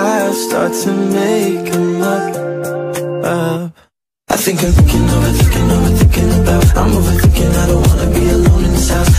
I start to make 'em up. I think I'm thinking, overthinking about. I'm overthinking, I don't wanna be alone in this house.